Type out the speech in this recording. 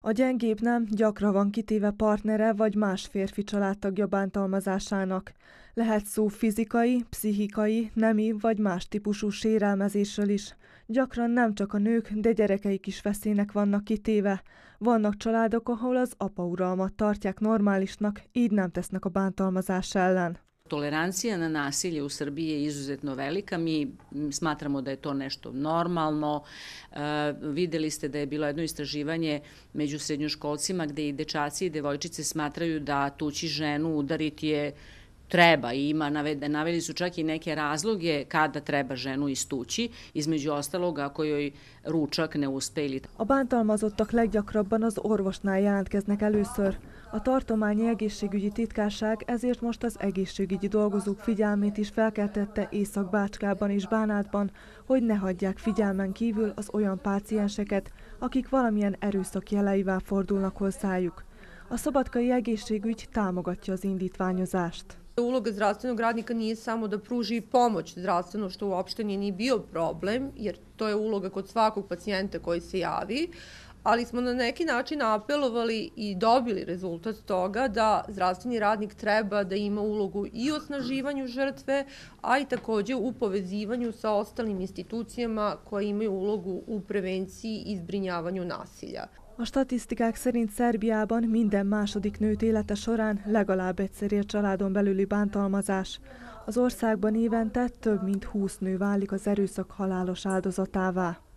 A gyengébb nem gyakran van kitéve partnere vagy más férfi családtagja bántalmazásának. Lehet szó fizikai, pszichikai, nemi vagy más típusú sérelmezésről is. Gyakran nem csak a nők, de gyerekeik is veszélynek vannak kitéve. Vannak családok, ahol az apauralmat tartják normálisnak, így nem tesznek a bántalmazás ellen. Tolerancija na nasilje u Srbiji je izuzetno velika. Mi smatramo da je to nešto normalno. Videli ste da je bilo jedno istraživanje među srednjoškolcima gde i dečaci i devojčice smatraju da tući ženu, udariti je treba i naveli su čak i neke razloge kada treba ženu istući, između ostalog ako joj ručak ne uspe ili... A bántalmazottak leggyakrabban az orvosnál jelentkeznek először. A tartományi egészségügyi titkárság ezért most az egészségügyi dolgozók figyelmét is felkeltette Észak-Bácskában és Bánátban, hogy ne hagyják figyelmen kívül az olyan pácienseket, akik valamilyen erőszak jeleivel fordulnak hozzájuk. A szabadkai egészségügy támogatja az indítványozást. Uloga zdravstvenog radnika nije samo da pruži pomoć zdravstveno, što uopšte nije ni bio problem, jer to je uloga kod svakog pacijenta koji se javi, ali smo na neki način apelovali i dobili rezultat toga da zdravstveni radnik treba da ima ulogu i u osnaživanju žrtve, a i takođe u povezivanju sa ostalim institucijama koje imaju ulogu u prevenciji i zbrinjavanju nasilja. A statisztikák szerint Szerbiában minden második nőt élete során legalább egyszer ér családon belüli bántalmazás. Az országban évente több mint 20 nő válik az erőszak halálos áldozatává.